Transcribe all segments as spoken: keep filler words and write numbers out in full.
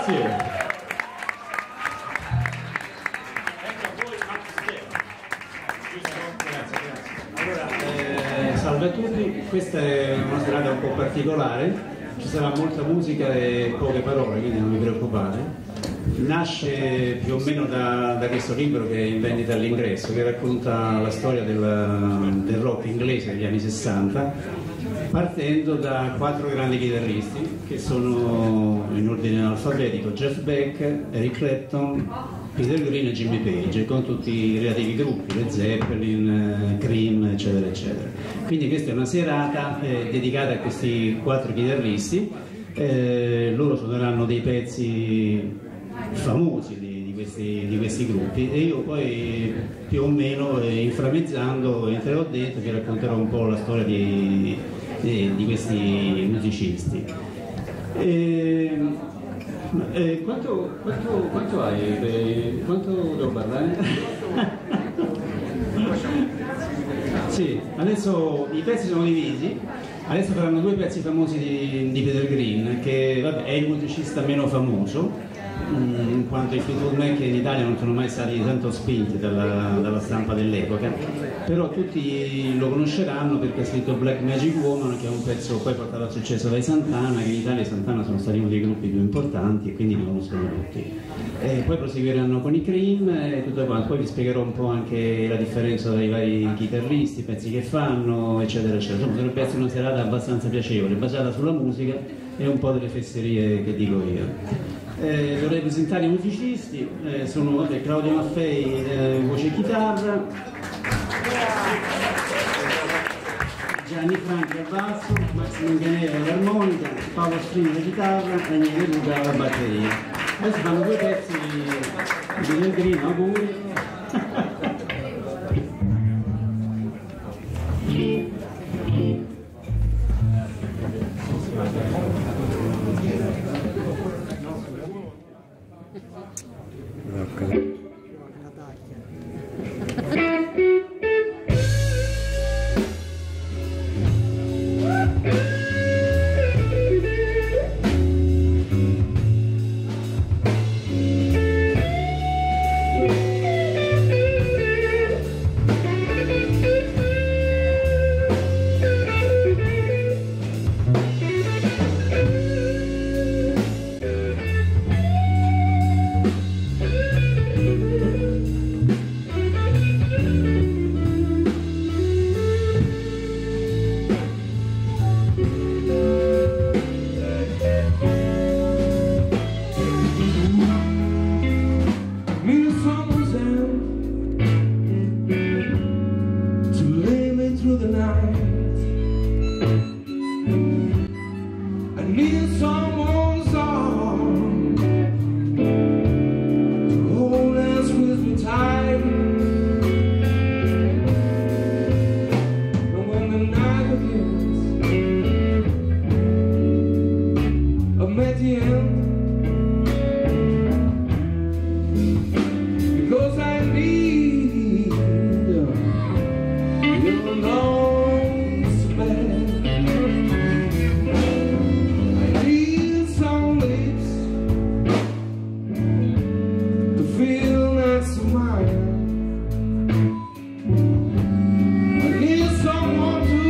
Grazie. Salve a tutti, questa è una serata un po' particolare, ci sarà molta musica e poche parole, quindi non vi preoccupate. Nasce più o meno da, da questo libro che è in vendita all'ingresso, che racconta la storia del, del rock inglese degli anni sessanta, partendo da quattro grandi chitarristi che sono in ordine alfabetico: Jeff Beck, Eric Clapton, Peter Green e Jimmy Page, con tutti i relativi gruppi, Led Zeppelin, Cream, eccetera eccetera. Quindi questa è una serata eh, dedicata a questi quattro chitarristi. Eh, loro suoneranno dei pezzi famosi di, di, questi, di questi gruppi e io poi più o meno eh, inframmezzando ho detto che racconterò un po' la storia di, di, di questi musicisti. E, eh, quanto, quanto, quanto hai? Eh, quanto devo parlare? Sì, adesso i pezzi sono divisi. Adesso faranno due pezzi famosi di, di Peter Green, che vabbè, è il musicista meno famoso, in quanto i Fleetwood Mac in Italia non sono mai stati tanto spinti dalla, dalla stampa dell'epoca, però tutti lo conosceranno perché ha scritto Black Magic Woman, che è un pezzo poi portato al successo dai Santana, che in Italia i Santana sono stati uno dei gruppi più importanti e quindi li conoscono tutti. E poi proseguiranno con i Cream e tutto quanto, poi vi spiegherò un po' anche la differenza tra i vari chitarristi, i pezzi che fanno, eccetera eccetera. Insomma, dovrebbe essere una serata abbastanza piacevole, basata sulla musica e un po' delle fesserie che dico io. Eh, vorrei presentare i musicisti, eh, sono vabbè, Claudio Maffei, eh, voce e chitarra, Gianni Franchi al basso, Max Manganello all'armonica, Paolo Strini alla chitarra e Daniele Luca alla batteria. Adesso fanno due pezzi di Pellegrino, auguri.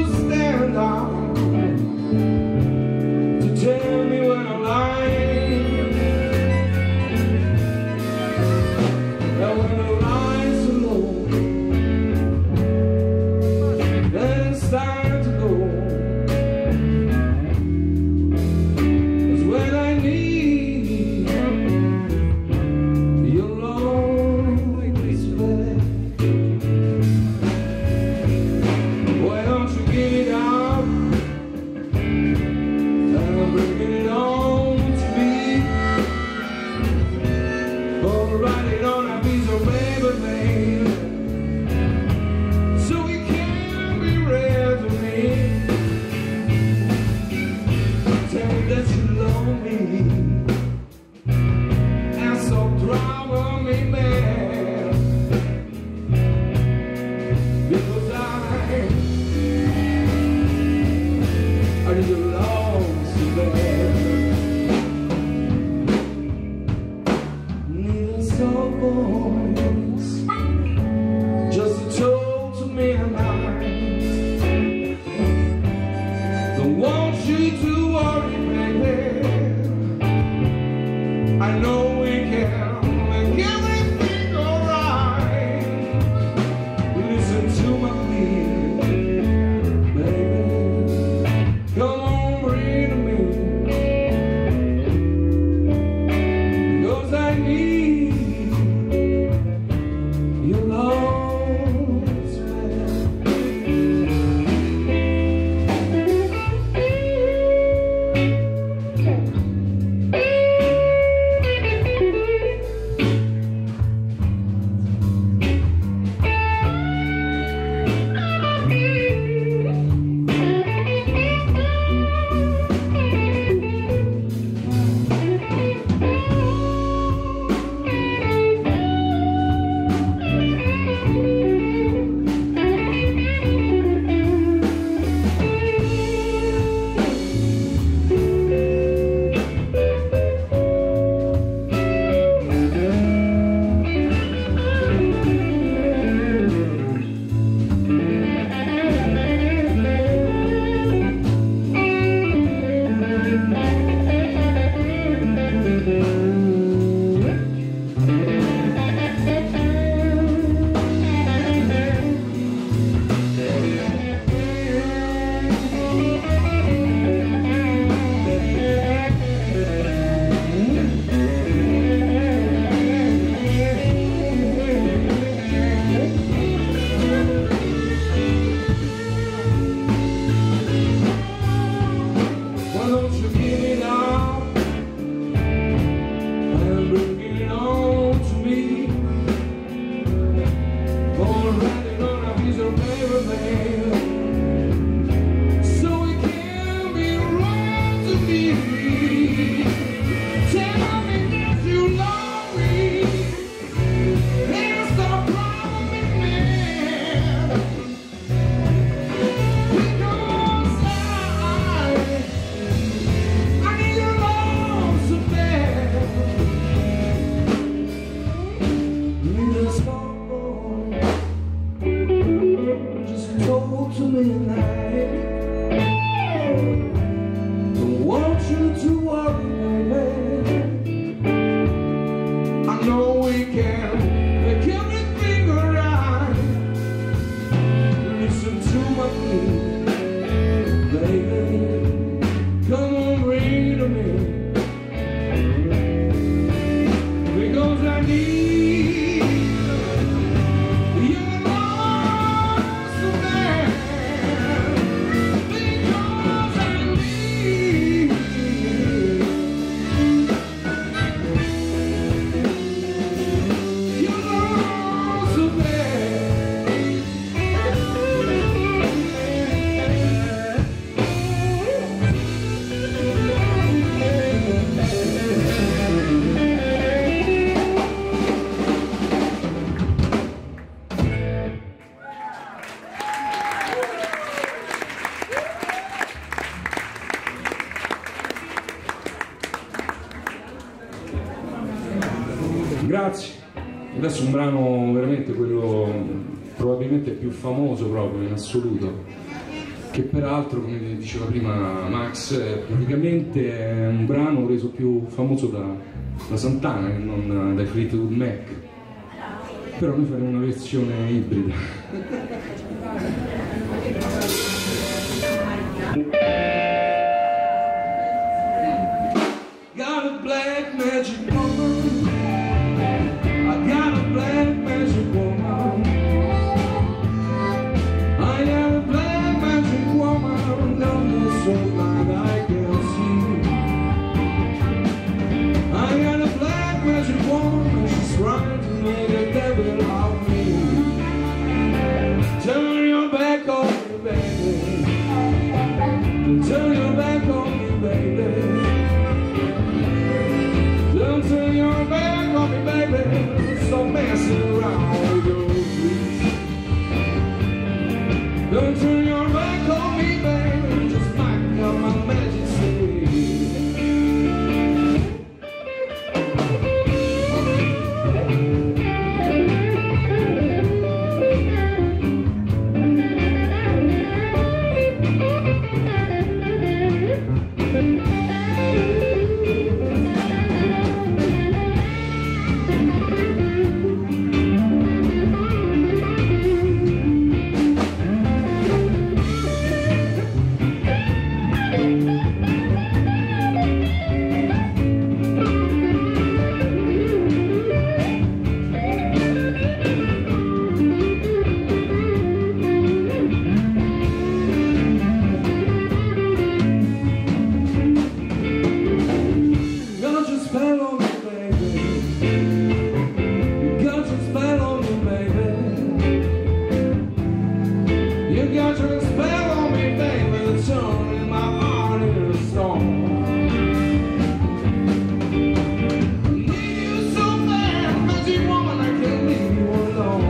Tell me when I'm lying. Grazie. Adesso un brano veramente quello probabilmente più famoso proprio in assoluto, che peraltro, come diceva prima Max, è praticamente è un brano reso più famoso da, da Santana che non dai Fleetwood Mac, però noi faremo una versione ibrida. Got a black magic woman, I got a black magic woman, I got a black magic woman, down there so blind I can't see. I got a black magic woman, she's trying to make a devil out of me. Turn your back on me, baby, turn your back on me, baby. Don't turn your back on me, baby. Stop messing around with your dreams. Don't turn your back on me, baby. Just back up my magic stick. spell on me, baby. You got your spell on me, baby. You got your spell on me, baby. It's turning my heart into a storm. Need you so bad, magic woman, I can't leave you alone.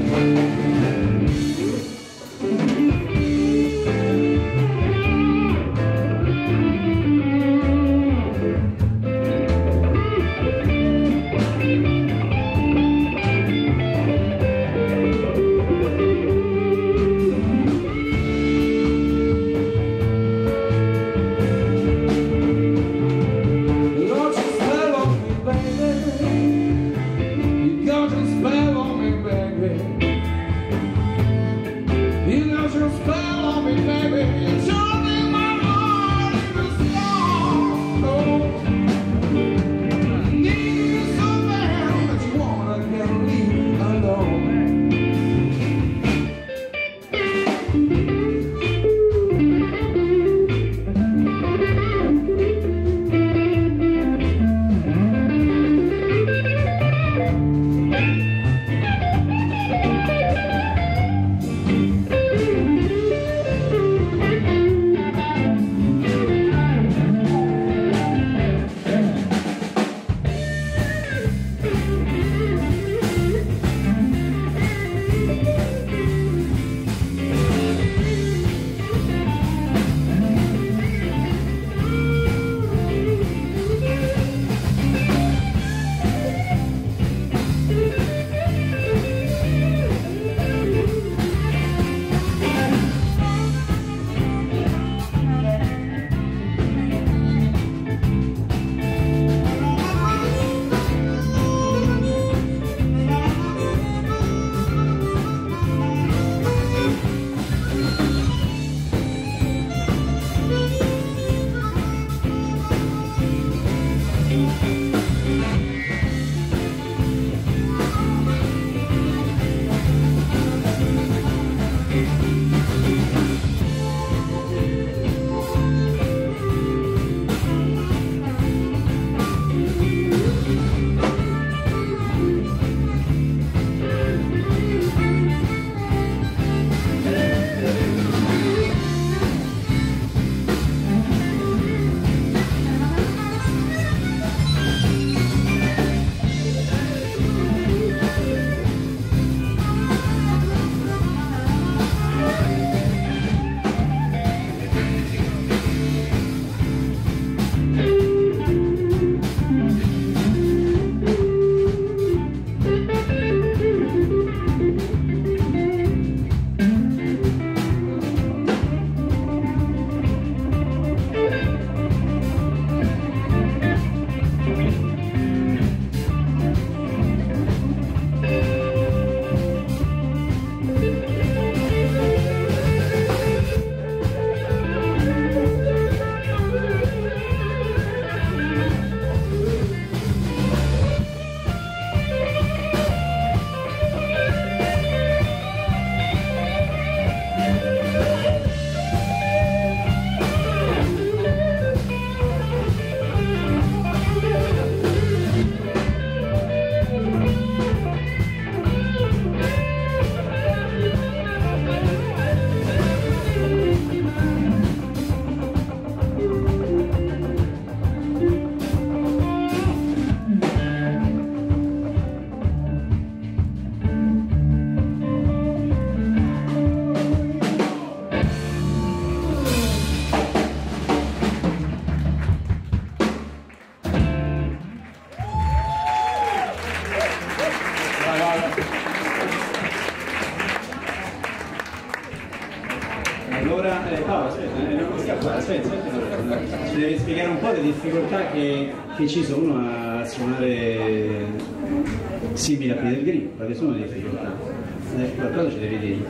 Allora, eh, Paolo, aspetta, eh, non mi scappa, aspetta, aspetta, ci devi spiegare un po' le difficoltà che, che ci sono a suonare simili a Peter Green, quali sono le difficoltà? Eh, qualcosa ci devi dire.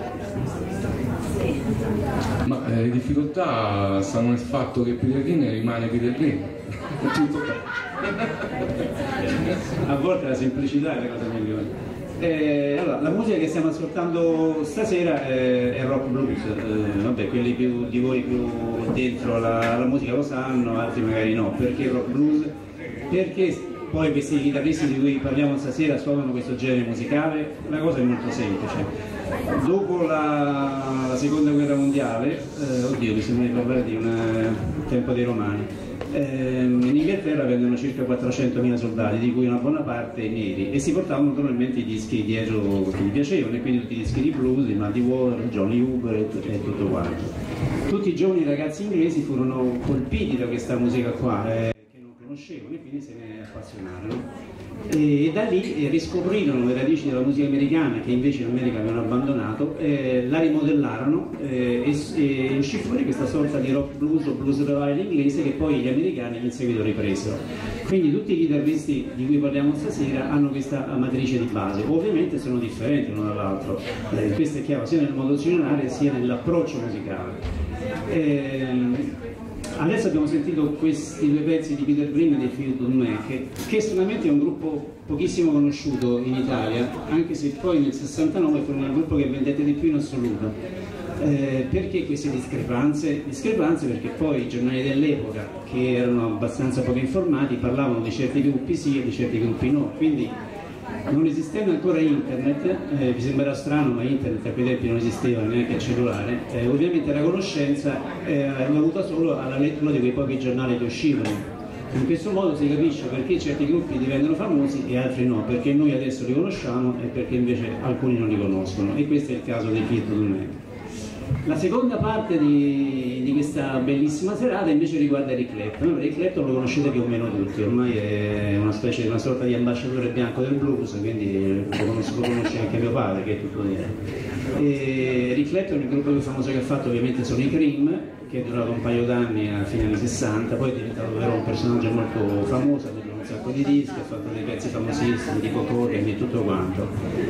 Ma eh, le difficoltà stanno nel fatto che Peter Green rimane Peter Green. A volte la semplicità è la cosa migliore. Eh, allora, la musica che stiamo ascoltando stasera è, è rock blues, eh, vabbè, quelli più, di voi più dentro la, la musica lo sanno, altri magari no. Perché rock blues? Perché poi questi chitarristi di cui parliamo stasera suonano questo genere musicale? La cosa è molto semplice. Dopo la, la seconda guerra mondiale, eh, oddio, mi sembra di parlare di un tempo dei Romani, eh, in Inghilterra vengono circa quattrocentomila soldati, di cui una buona parte neri, e si portavano naturalmente i dischi dietro che gli piacevano, e quindi tutti i dischi di blues, di Muddy Waters, Johnny Hooper e, e tutto quanto. Tutti i giovani ragazzi inglesi furono colpiti da questa musica qua, eh, che non conoscevano, e quindi se ne appassionarono. E da lì riscoprirono le radici della musica americana, che invece in America avevano abbandonato, eh, la rimodellarono eh, e, e uscì fuori questa sorta di rock blues o blues revival inglese che poi gli americani in seguito ripresero. Quindi tutti i chitarristi di cui parliamo stasera hanno questa matrice di base, ovviamente sono differenti l'uno dall'altro, eh, questo è chiaro sia nel modo suonare sia nell'approccio musicale. Eh, Adesso abbiamo sentito questi due pezzi di Peter Green e dei Fleetwood Mac, che, che stranamente è un gruppo pochissimo conosciuto in Italia, anche se poi nel sessantanove furono il gruppo che vendette di più in assoluto. Eh, perché queste discrepanze? Discrepanze perché poi i giornali dell'epoca, che erano abbastanza poco informati, parlavano di certi gruppi sì e di certi gruppi no, quindi non esistendo ancora internet, eh, vi sembrerà strano, ma internet a quei tempi non esisteva, neanche il cellulare, eh, ovviamente la conoscenza eh, è dovuta solo alla lettura di quei pochi giornali che uscivano. In questo modo si capisce perché certi gruppi diventano famosi e altri no, perché noi adesso li conosciamo e perché invece alcuni non li conoscono, e questo è il caso dei Fleetwood Mac. La seconda parte di, di questa bellissima serata invece riguarda Eric Clapton. Eric Clapton lo conoscete più o meno tutti, ormai è una specie, una sorta di ambasciatore bianco del blues, quindi lo conosce, lo conosce anche mio padre, che è tutto dire. E Eric Clapton, il gruppo più famoso che ha fatto ovviamente sono i Cream, che è durato un paio d'anni a fine anni sessanta, poi è diventato davvero un personaggio molto famoso, ha venduto un sacco di dischi, ha fatto dei pezzi famosissimi, tipo Cohen e tutto quanto.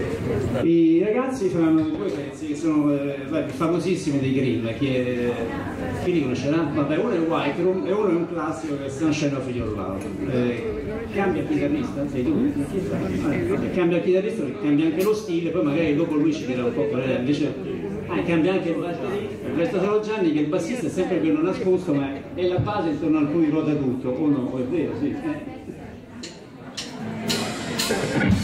I ragazzi fanno due pezzi che sono eh, famosissimi dei Cream, che chi li conoscerà? Vabbè, uno è White Room e uno è un classico che è Sunshine of Your Love. Eh, cambia il chitarrista? Sei tu? Eh, cambia il chitarrista perché cambia anche lo stile, poi magari dopo lui ci dirà un po' qual è, invece ah, cambia anche questo solo Gianni, che il bassista è sempre quello nascosto, ma è la base intorno a cui ruota tutto, o no? È vero, sì. Eh.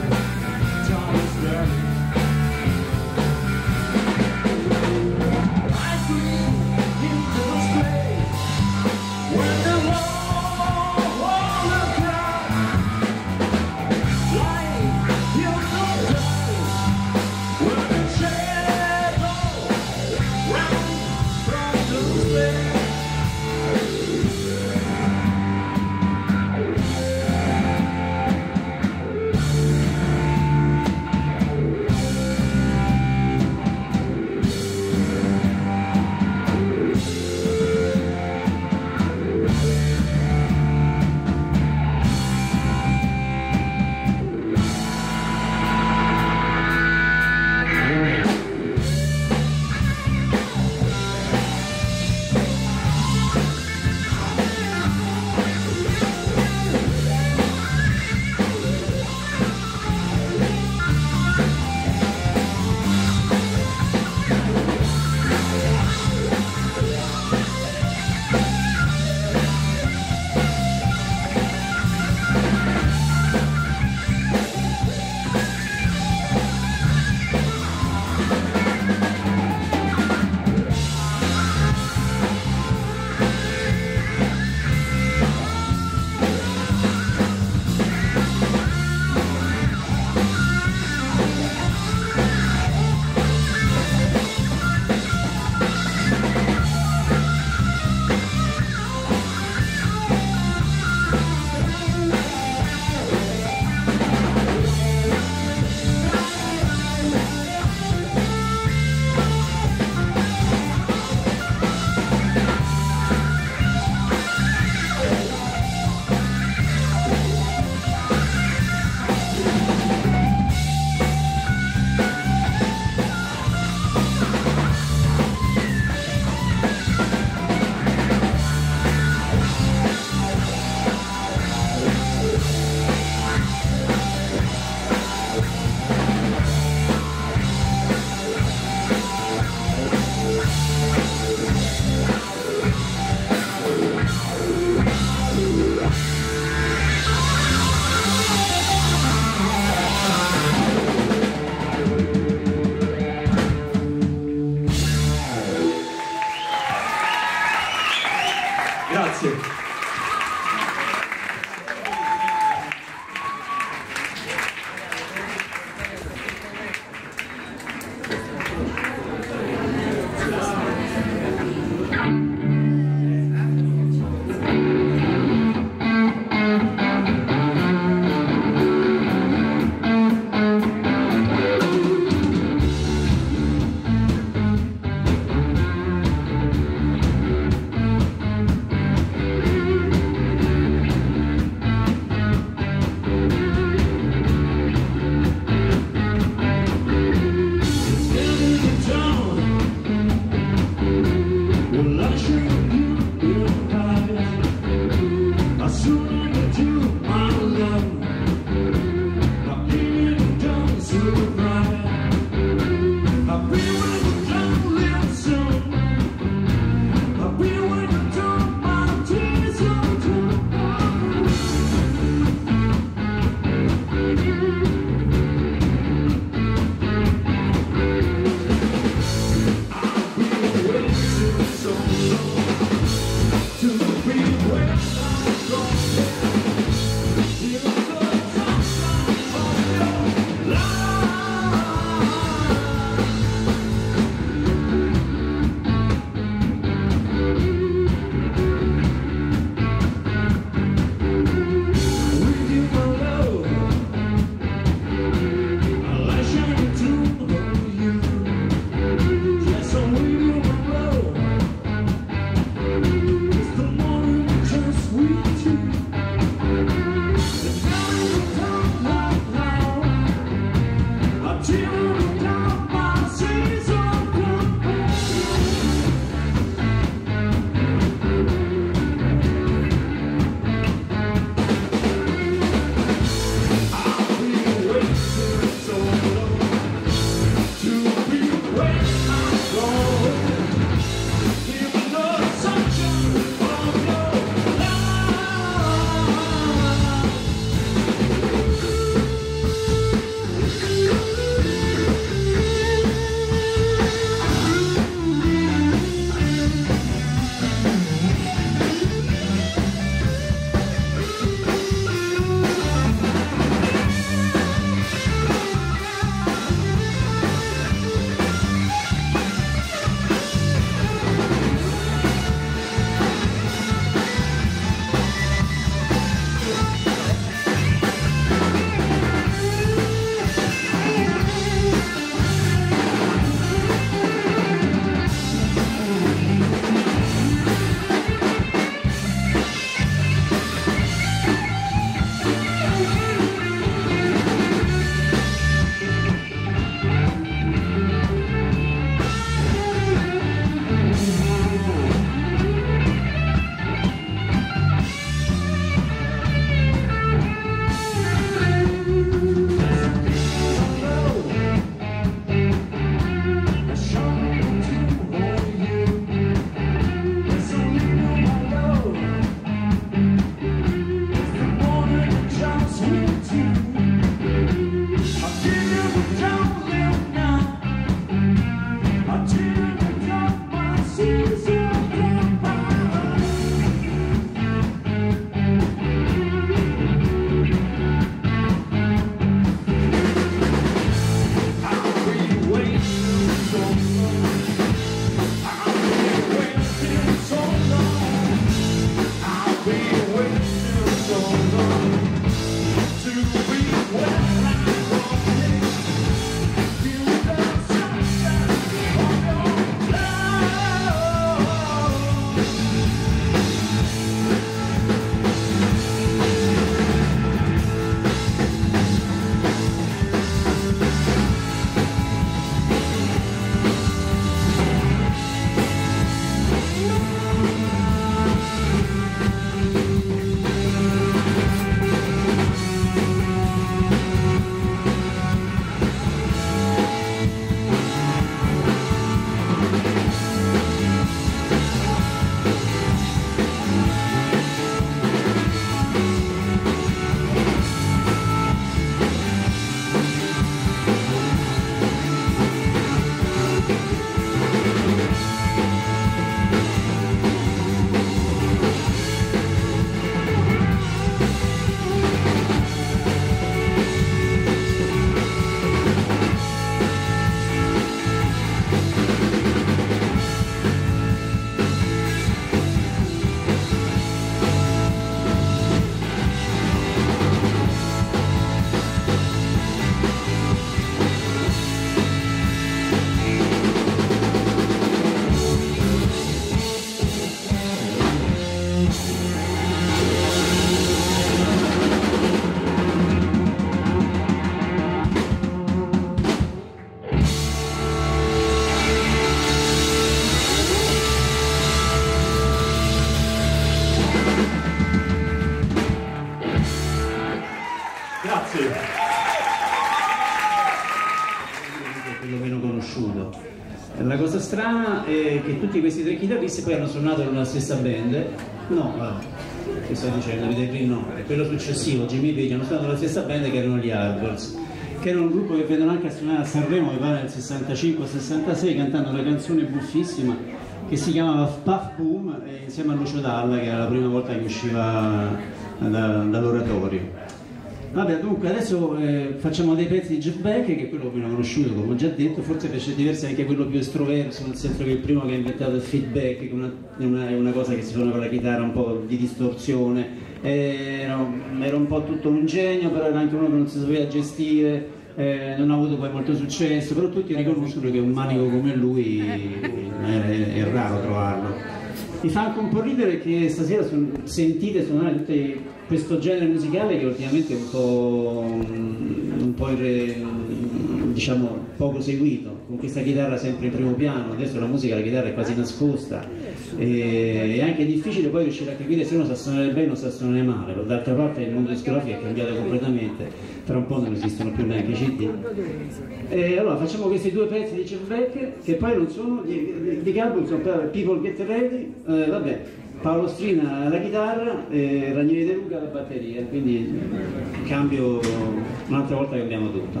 La cosa strana è che tutti questi tre chitarristi poi hanno suonato nella stessa band. No, vabbè, che sto dicendo, Peter no, è quello successivo, Jimmy Page, hanno suonato nella stessa band che erano gli Arbors, che era un gruppo che vedono anche a suonare a Sanremo, mi pare nel sessantacinque sessantasei, cantando una canzone buffissima che si chiamava Puff Boom, insieme a Lucio Dalla, che era la prima volta che usciva da, dall'oratorio. Vabbè, dunque adesso eh, facciamo dei pezzi di Jeff Beck, che è quello meno conosciuto, come ho già detto, forse per certi versi anche quello più estroverso, nel senso che è il primo che ha inventato il feedback, che è una, è una, è una cosa che si suona con la chitarra, un po' di distorsione, era, era un po' tutto un genio, però era anche uno che non si sapeva gestire, eh, non ha avuto poi molto successo, però tutti riconoscono che un manico come lui è, è raro trovarlo. Mi fa anche un po' ridere che stasera son, sentite suonare tutto questo genere musicale che ultimamente è un po', un po' irre, diciamo, poco seguito, con questa chitarra sempre in primo piano. Adesso la musica, la chitarra è quasi nascosta, e è anche difficile poi riuscire a capire se uno sa suonare bene o sa suonare male. D'altra parte il mondo discografico è cambiato completamente, tra un po' non esistono più neanche i C D. E allora facciamo questi due pezzi di Jeff Beck, che poi non sono di, di Gabbo, sono People Get Ready, eh, vabbè, Paolo Strina alla chitarra e Ranieri De Luca alla batteria, quindi cambio, un'altra volta cambiamo tutto.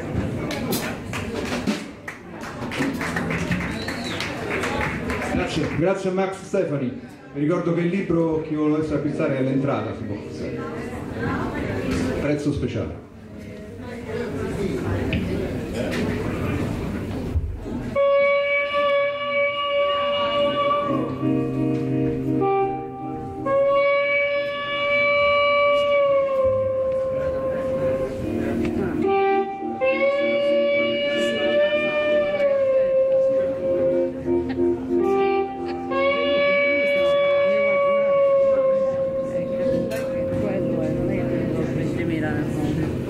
Grazie, grazie a Max Stefani. Vi ricordo che il libro, chi vuole essere acquistare, è all'entrata, si può acquistare. Prezzo speciale. Quello è, non è che lo bestemmiare nel mondo.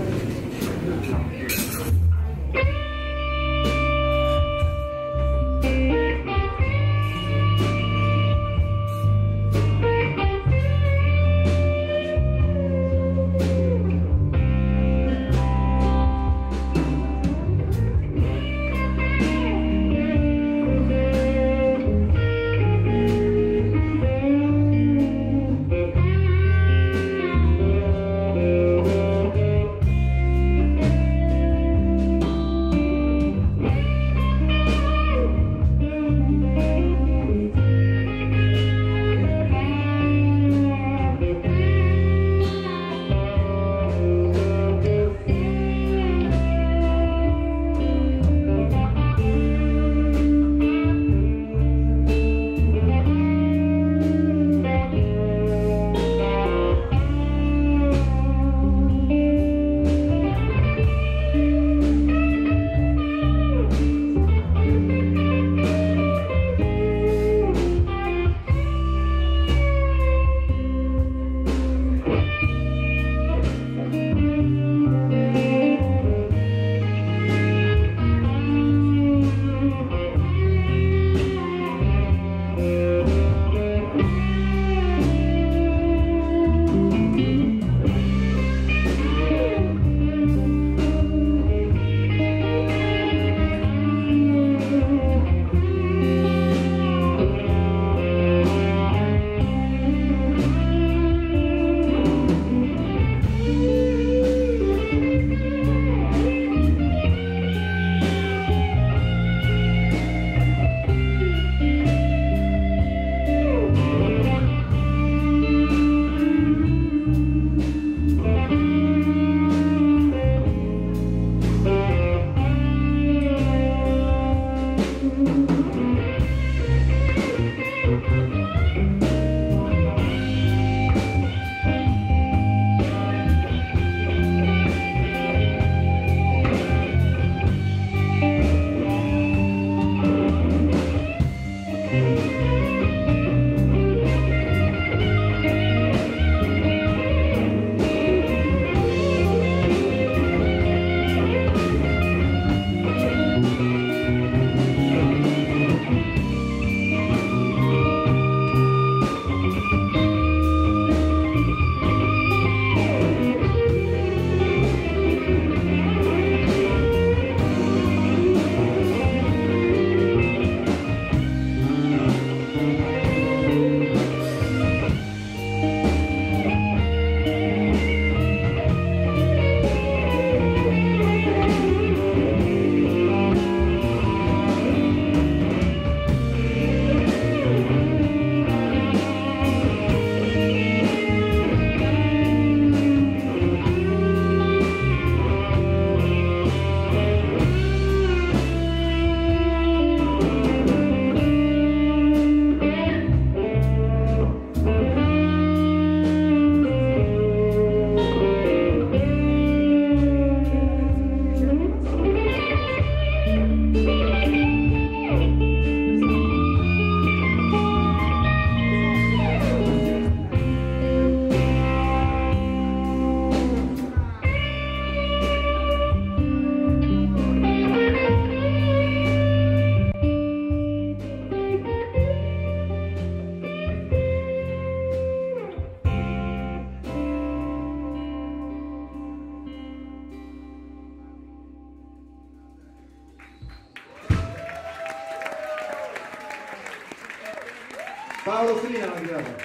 Paolo Strina alla chitarra,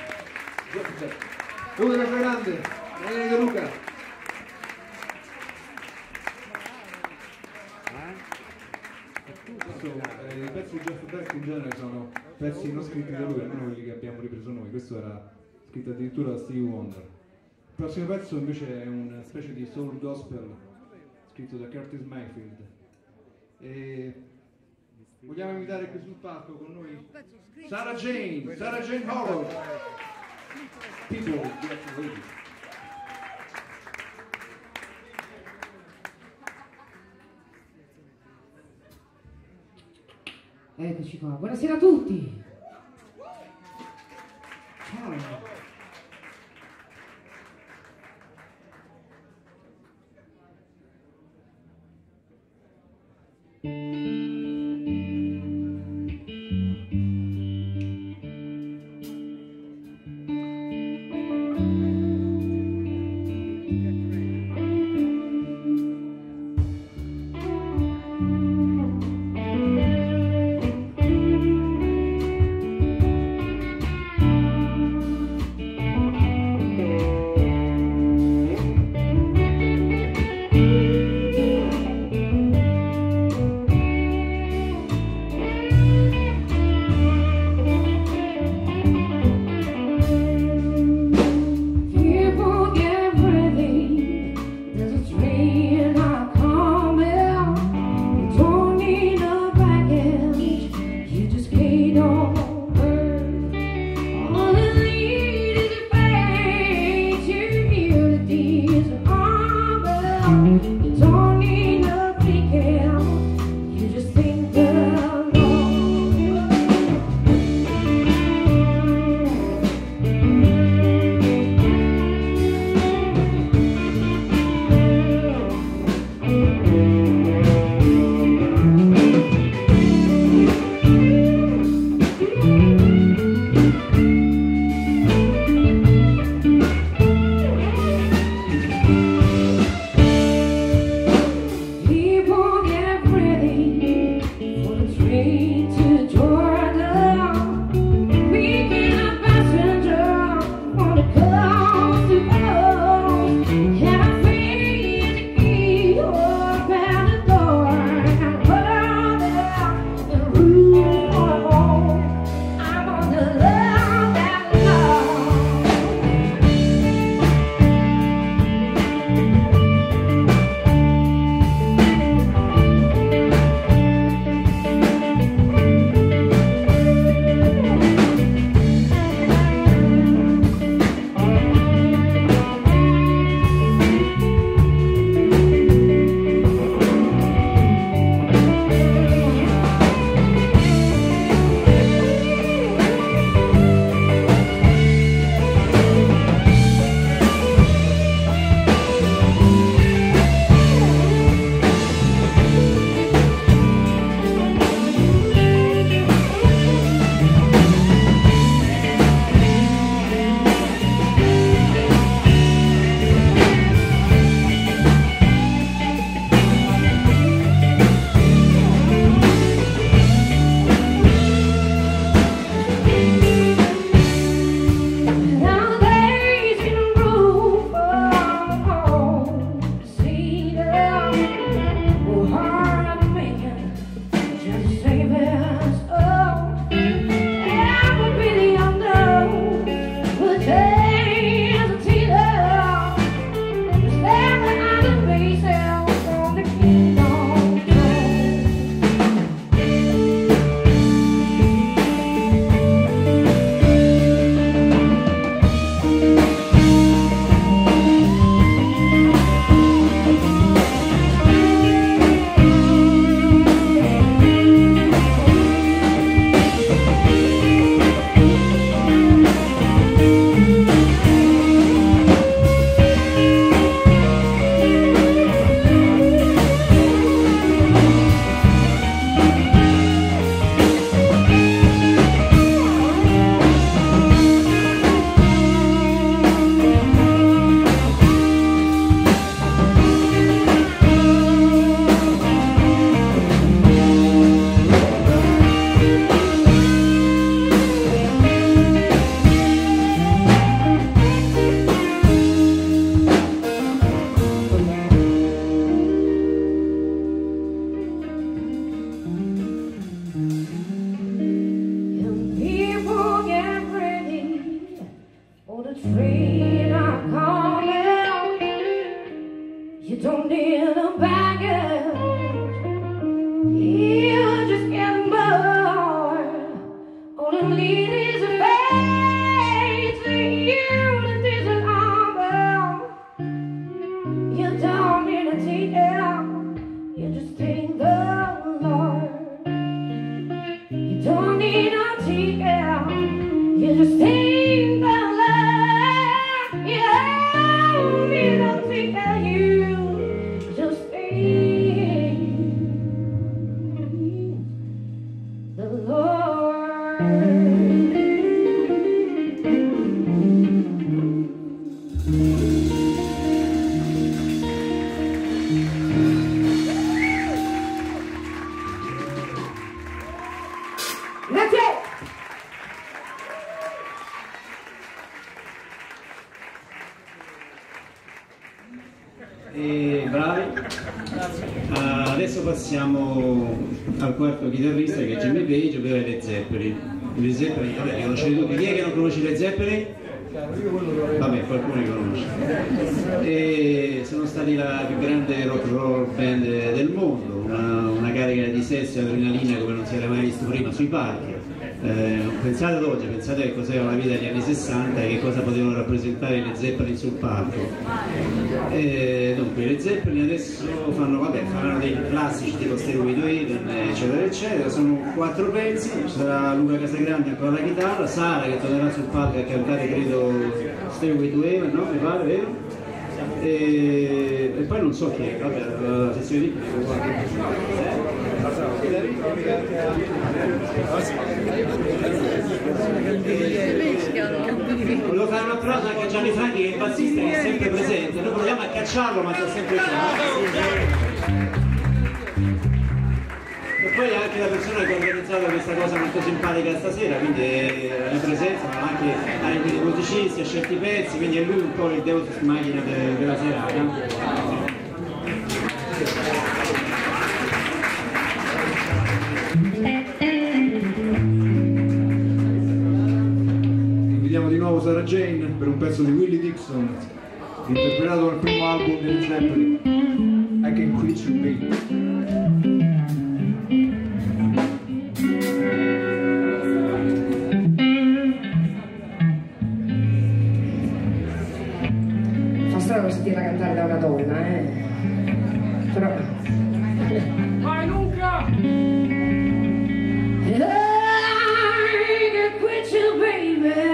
Luca Grande, Daniele De Luca. Eh, I pezzi di Jeff Beck in genere sono pezzi non scritti da lui, almeno quelli che abbiamo ripreso noi. Questo era scritto addirittura da Stevie Wonder. Il prossimo pezzo invece è una specie di soul gospel scritto da Curtis Mayfield. E vogliamo invitare qui sul palco con noi Sarah Jane, Sarah Jane Howard. People, get ready. Eccoci qua, buonasera a tutti! Ciao! You're just getting bored. All the need is a face for you that isn't humble. You don't need a T M. You just take the Lord. You don't need a T M. You just take the Lord. You don't need a T M. You just take the Lord. Grazie! E bravi. Ah, adesso passiamo al quarto chitarrista che è Jimmy Page, ovvero i Led Zeppelin. I Led Zeppelin, vabbè, li conoscete tutti. Chi è che non conosce i Led Zeppelin? Vabbè, qualcuno li conosce. E sono stati la più grande rock and roll band del mondo, una, una carica di sesso e adrenalina come non si era mai visto prima sui palchi. Eh, pensate ad oggi, pensate che cos'era la vita degli anni sessanta e che cosa potevano rappresentare i Led Zeppelin sul palco. Eh, dunque, i Led Zeppelin adesso fanno, vabbè, faranno dei classici tipo Stairway to Heaven, eccetera, eccetera. Sono quattro pezzi, ci sarà Luca Casagrande ancora alla chitarra, Sara che tornerà sul palco a cantare, credo, Stairway to Heaven, no? Mi pare, vero? E, e poi non so chi è, vabbè, la sezione di volevo fare un applauso anche a Gianni Franchi che è il bassista, che è sempre presente. Noi proviamo a cacciarlo ma sta sempre qua. E poi anche la persona che ha organizzato questa cosa molto simpatica stasera, quindi è in presenza, ma anche anche i musicisti, ha scelto i pezzi, quindi è lui un po' il deus machina de, della serata. Invitiamo di nuovo Sarah Jane per un pezzo di Willie Dixon, interpretato nel primo album dei Zeppelin, I Can Quit You Baby. Sentirla cantare da una donna, eh. Però. Vai Luca! I can quit you, baby.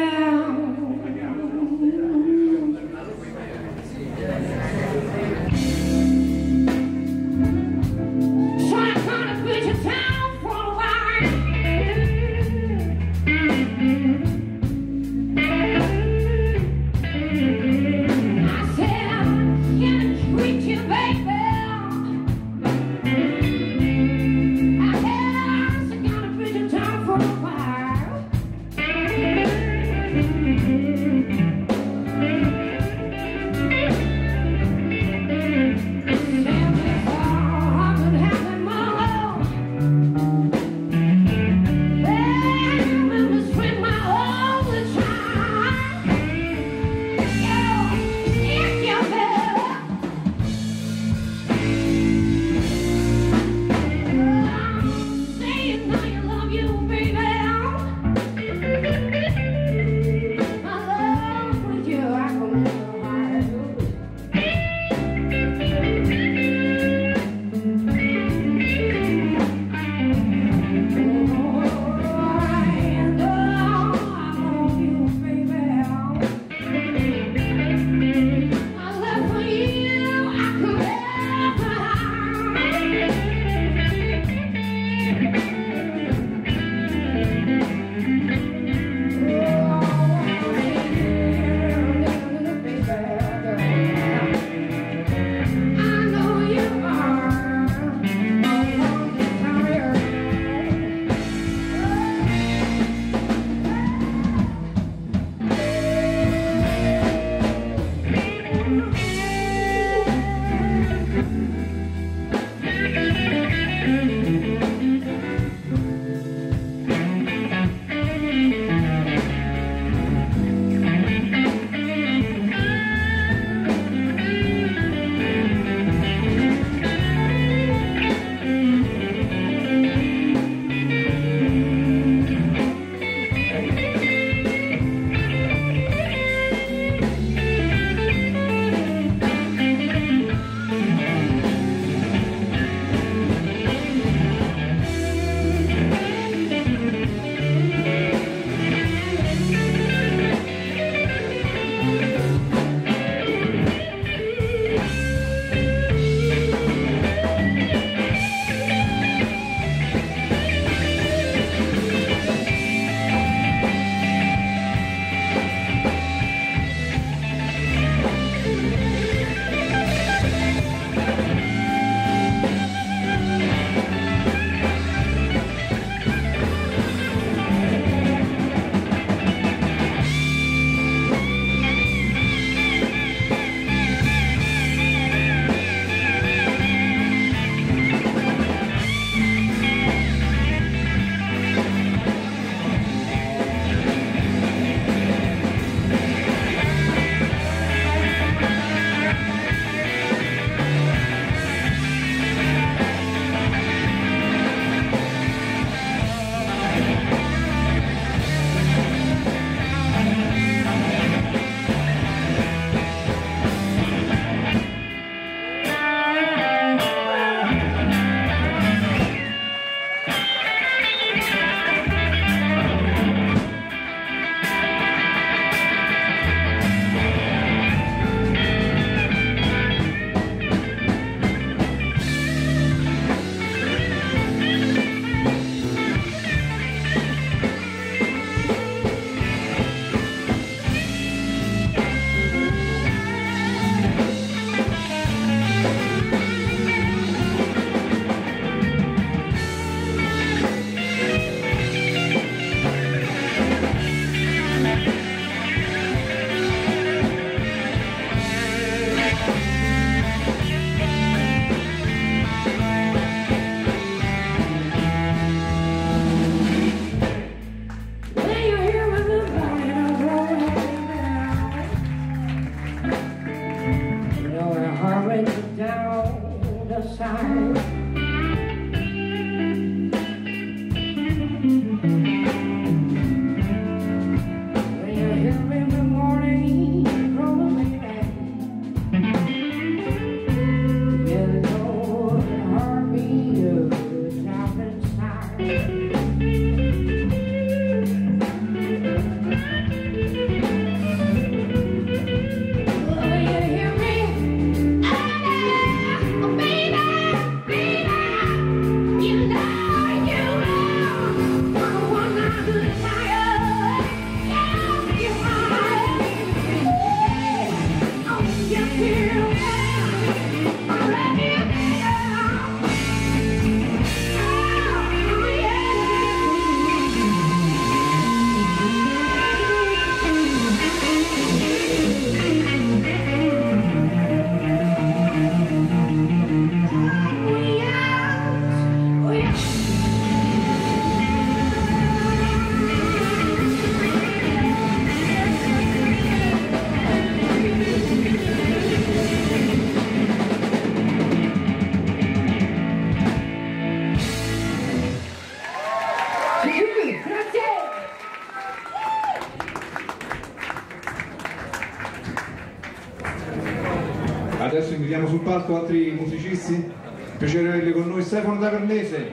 invitiamo sul palco altri musicisti, piacere averli con noi. Stefano Tavernese,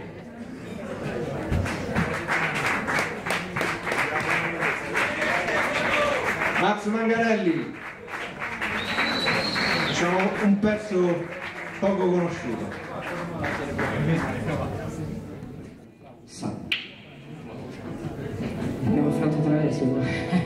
Max Manganelli, facciamo un pezzo poco conosciuto. Abbiamo fatto tre versi.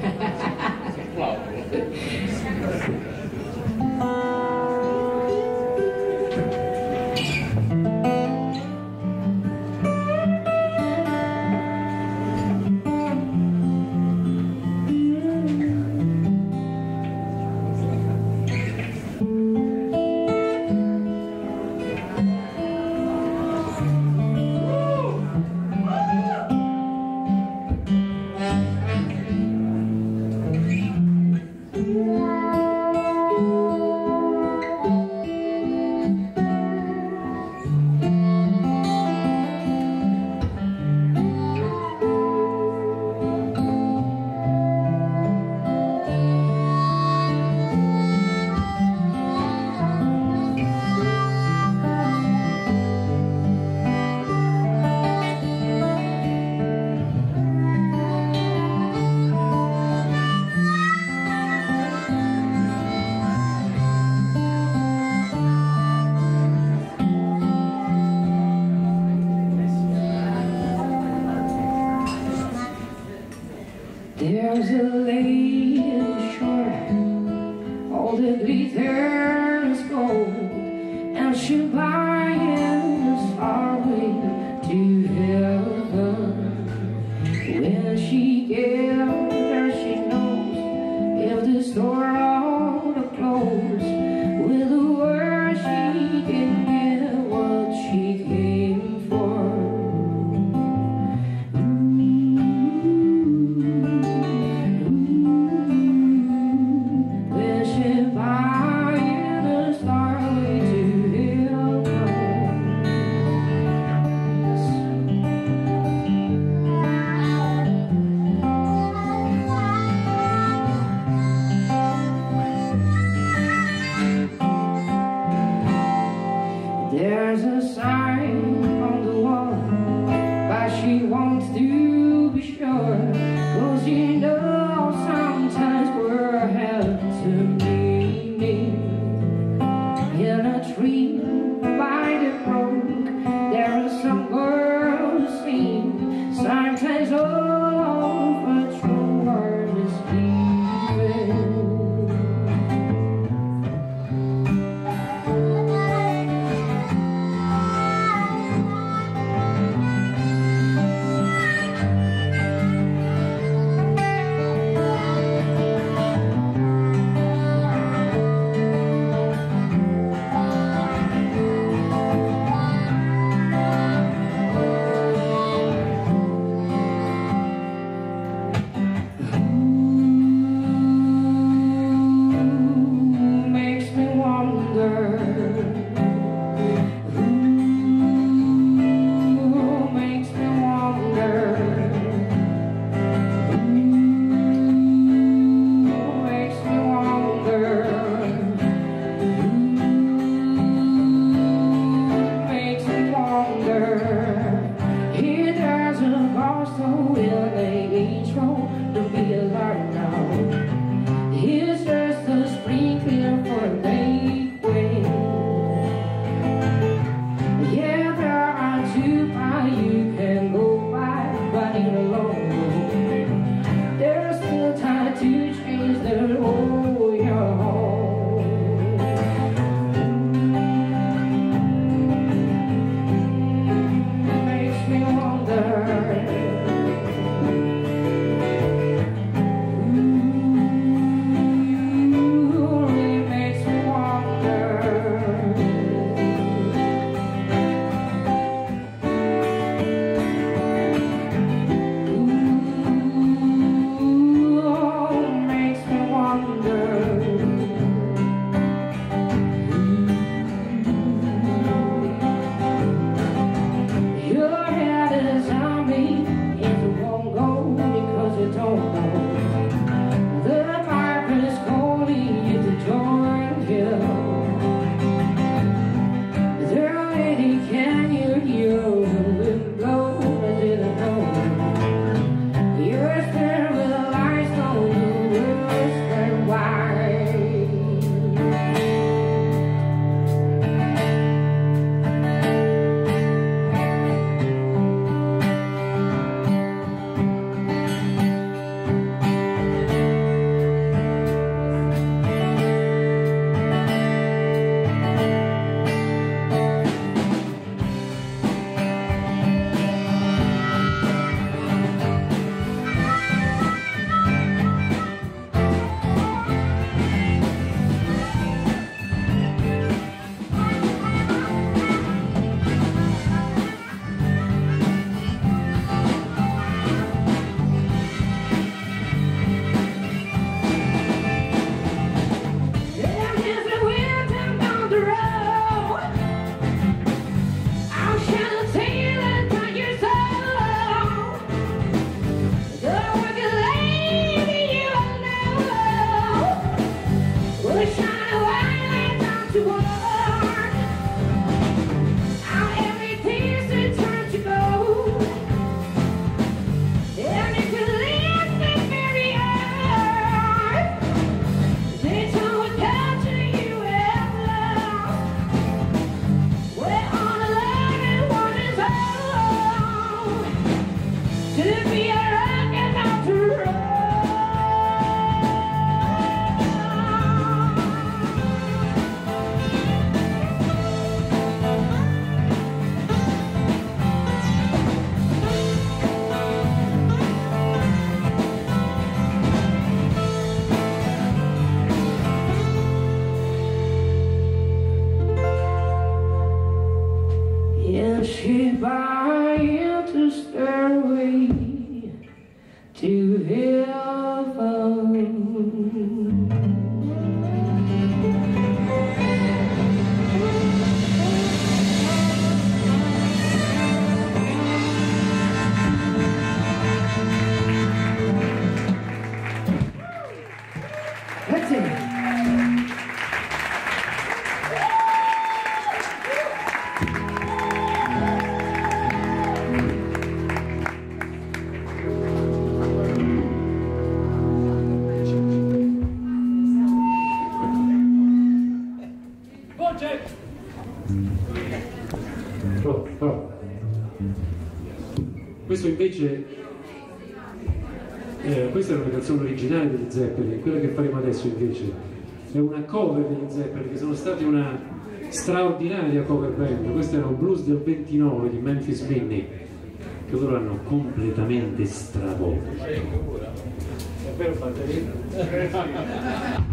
There's a lady shore, all the glitter is gold, and she'll buy us our way to heaven. When she gets there, she knows if the store ought to close. With the word she can get what she came for. There's a sign on the wall, but she wants to be sure, 'cause you know sometimes we're held to meaning. In a tree by the brook, there are some girls who sing, sometimes all over true word is leaving. Questo invece, eh, questa è una canzone originale degli Zeppelin, quella che faremo adesso invece è una cover degli Zeppelin, che sono stati una straordinaria cover band. Questo era un blues del ventinove di Memphis Minnie, che loro hanno completamente stravolto. È vero, batterina?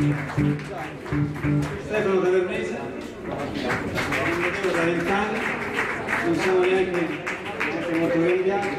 Stefano Tavernese, non vedevo da vent'anni, non sono neanche, neanche molto cambiato.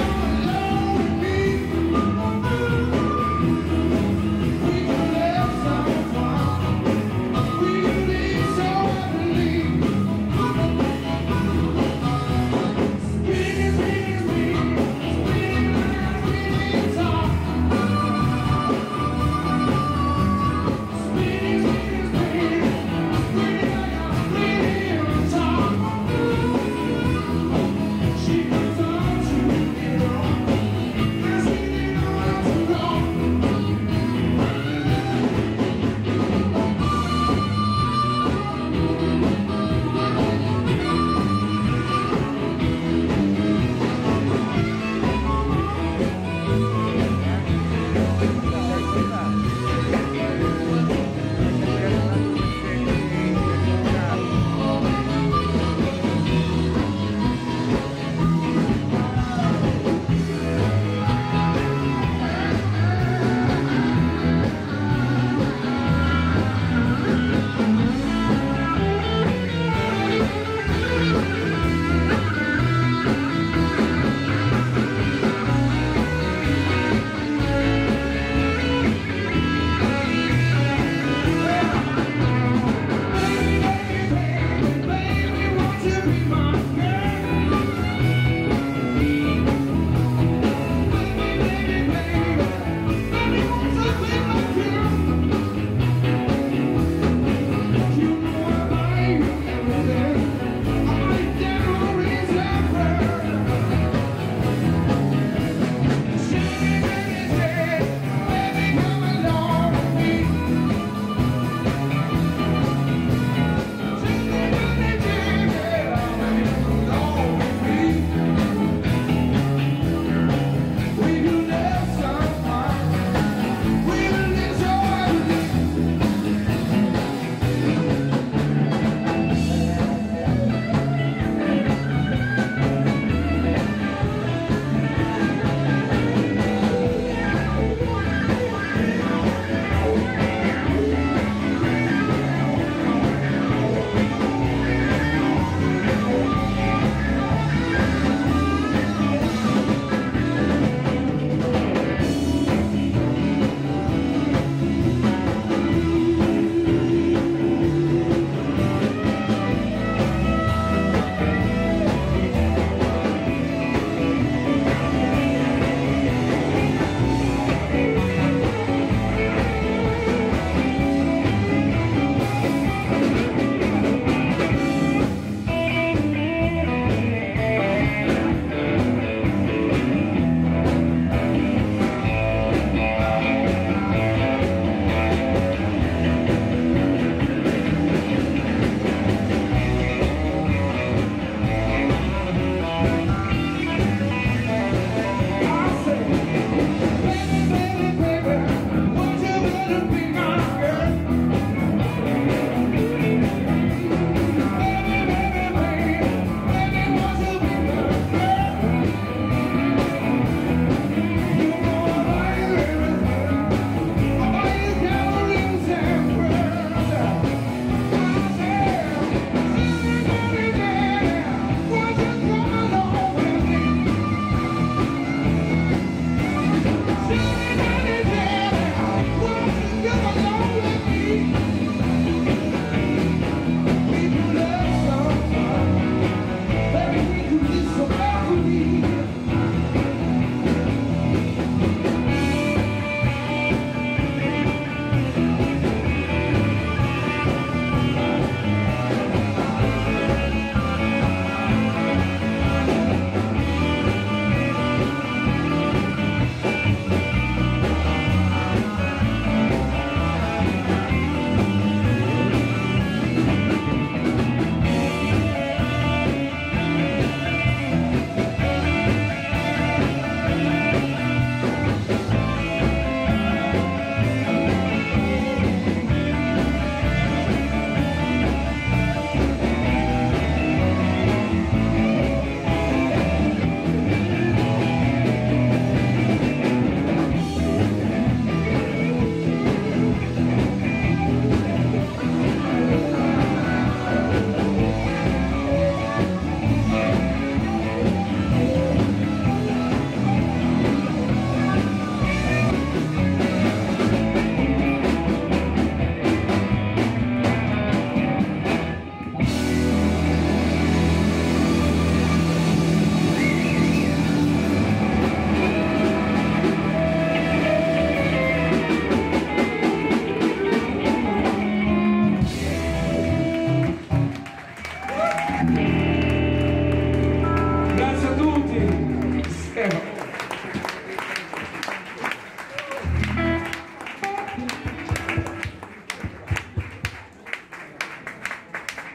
Left side.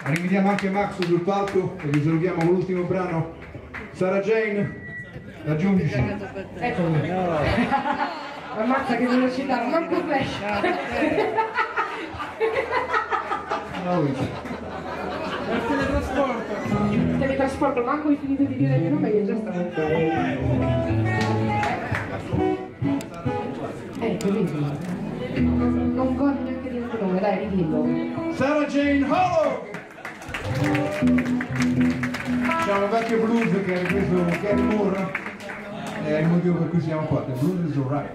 Rinvediamo anche Max sul palco e vi salutiamo con l'ultimo brano. Sarah Jane, raggiungici. Eccomi. No. Ammazza che velocità, manco flash. Il teletrasporto. Il teletrasporto, manco hai finito di dire il mio nome che già stavo. Ecco, vedi. Non, non voglio neanche dire il tuo nome, dai, ridillo. Sarah Jane Hollow! C'è un vecchio blues che ha ripreso Gary Moore, è il motivo per cui siamo qua, The Blues is Alright.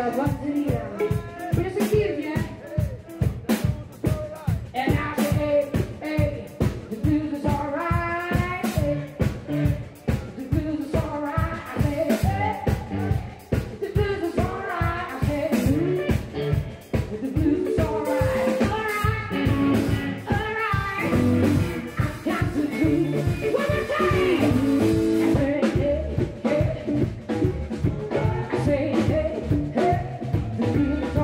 la batteria. Voglio sentirvi, eh? And I say, hey, hey, the blues is alright. Hey, the blues is alright. I say, hey, the blues is alright. I say, the blues is alright. Alright, alright. I got to do one more time. I say, hey, hey, I say, hey, hey, the blues.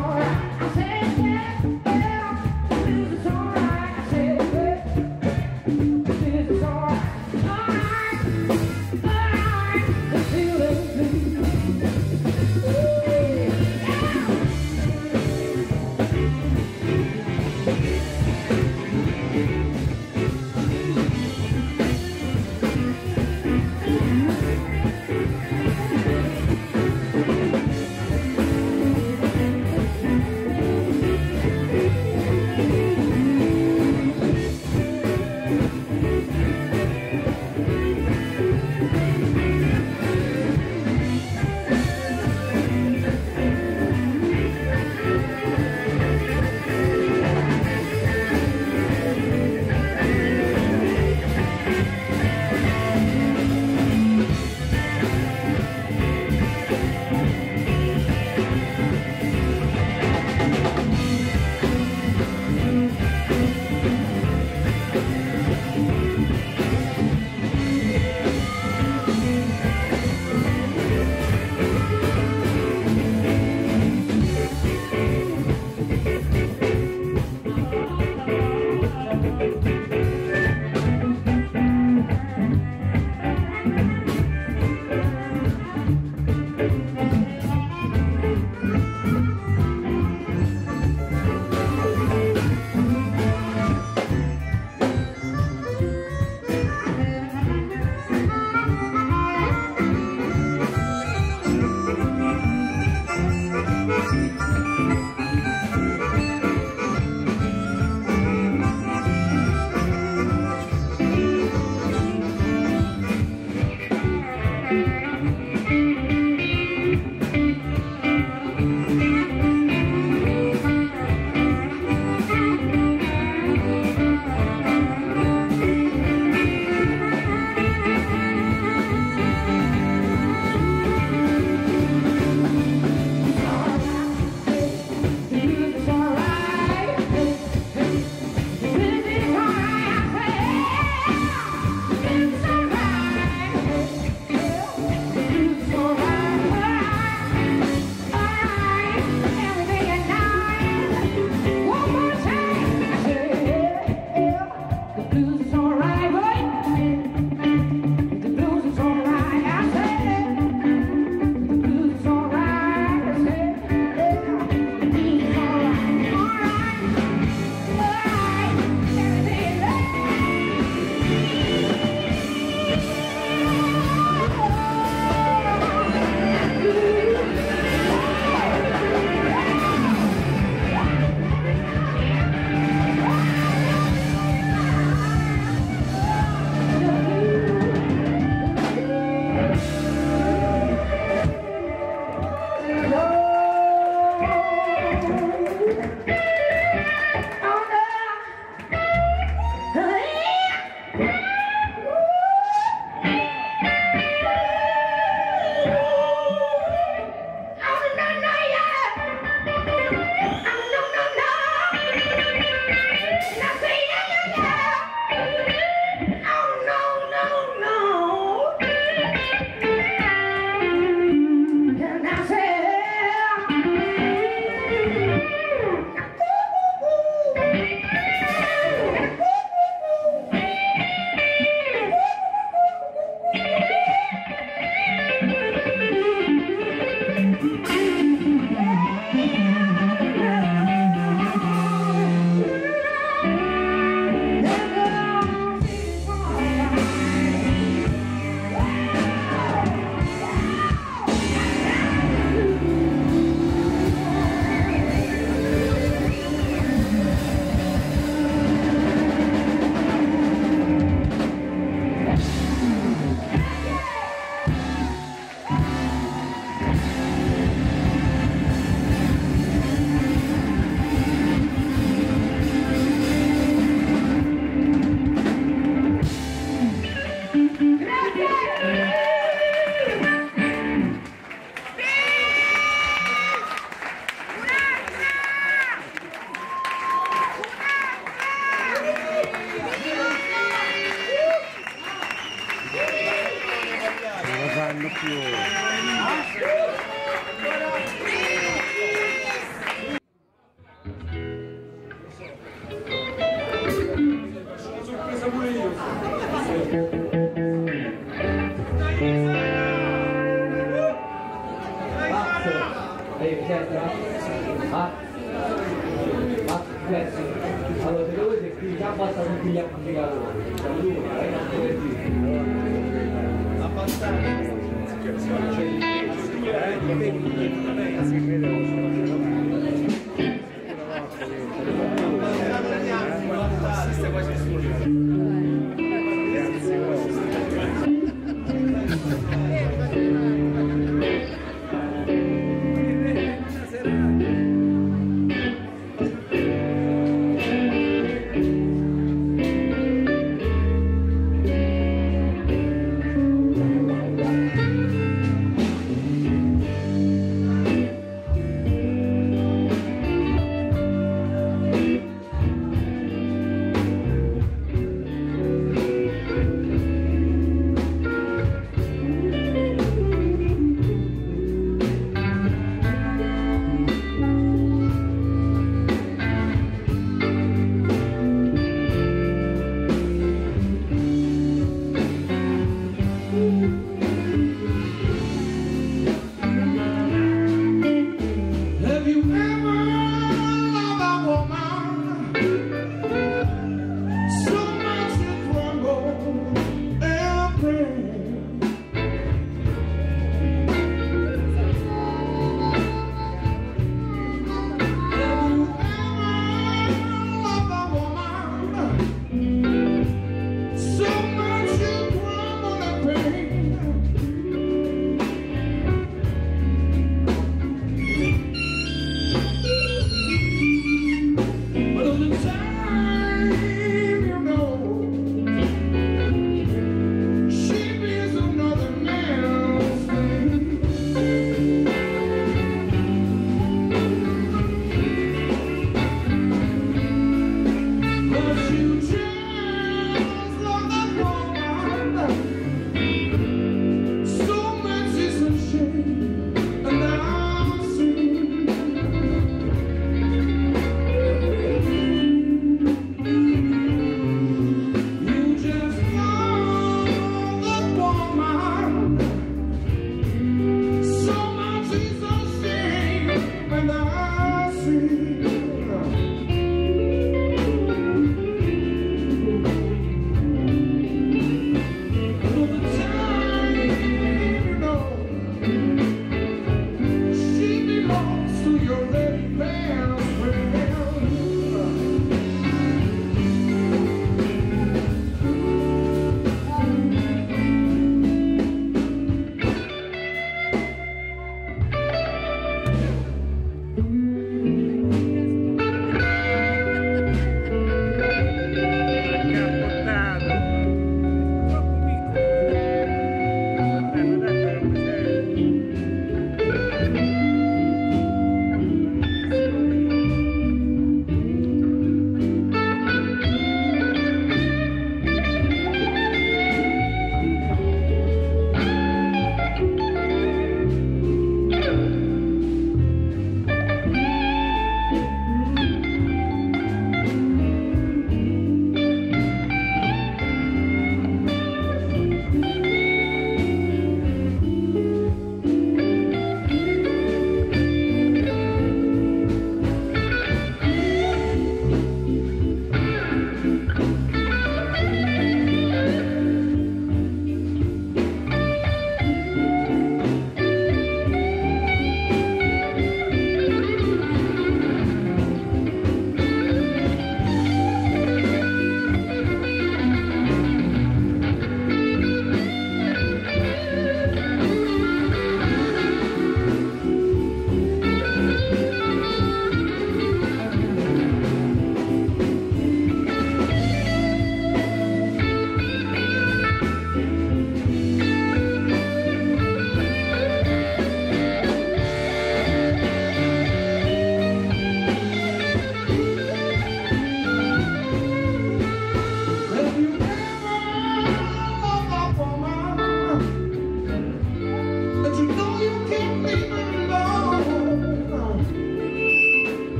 eccetera. Ah, ah, grazie. Allora, se dovete qui già basta tutti gli amplificatori. Abbastanza.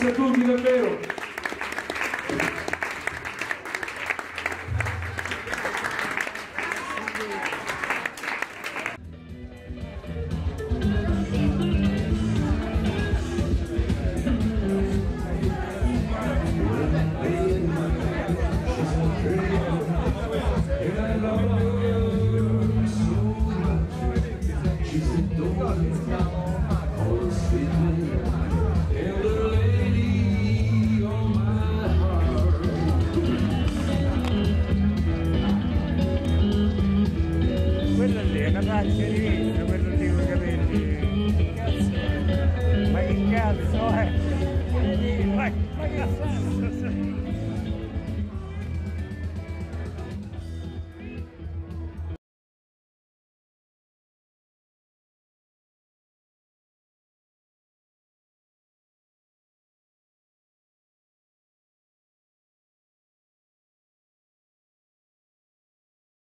grazie a tutti davvero. Quello lì è una faccia di vista, quello lì con i capelli. Cazzo, ma che cazzo è? Ma che cazzo è?